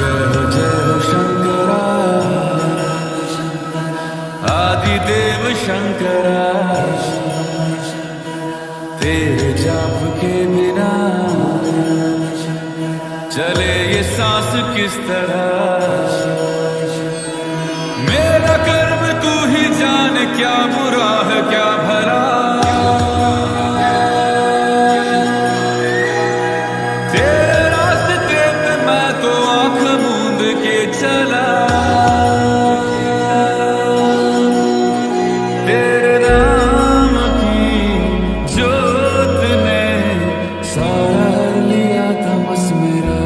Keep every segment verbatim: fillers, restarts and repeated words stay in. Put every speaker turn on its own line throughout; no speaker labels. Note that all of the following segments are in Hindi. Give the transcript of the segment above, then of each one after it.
हो जय हो शंकरा, आदिदेव शंकरा, तेरे जाप के बिना चले ये सांस किस तरह। मेरा कर्म तू ही जाने, क्या बुरा है क्या भला, तेरे रास्ते पे मैं तो आंख मूंद के चला। तेरे नाम की जोत ने सार लिया तमस मेरा।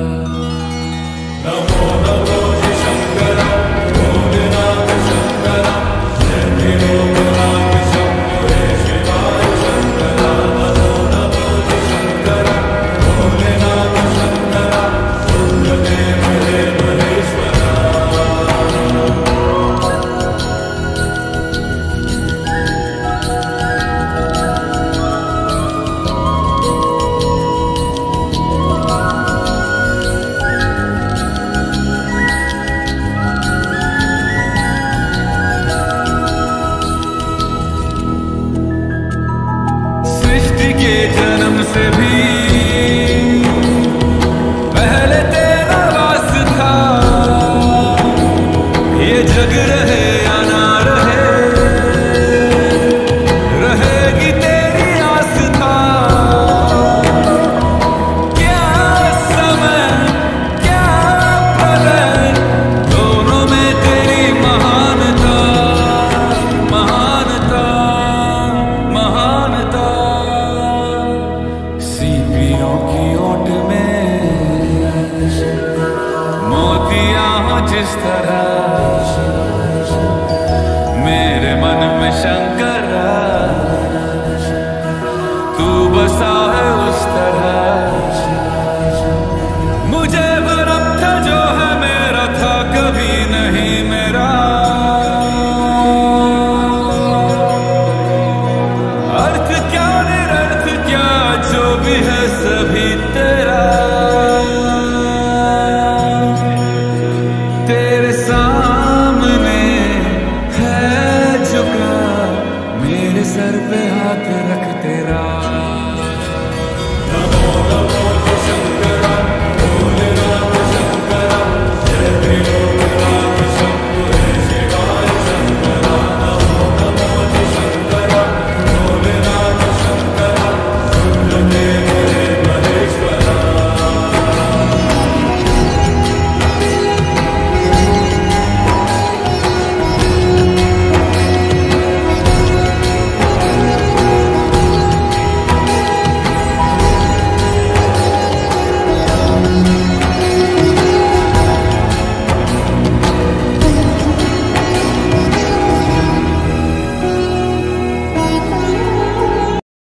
नमो नमो शंकरा, भोलेनाथ शंकरा, जय मेरे भोलानाथ शंभो हे शिवाय शंकरा। नमो नमो शंकरा, भोलेनाथ शंकरा, रुद्रदेव हे महेश्वरा। सृष्टि के जन्म से भी पहले तेरा वास था, ये जग रहे या ना रहे, रहेगी तेरी आस्था। क्या समय क्या प्रलय, दोनों में तेरी महानता, महानता, महानता। सीपियों की ओट में मोतियां हो जिस तरह, मेरे मन में शंकर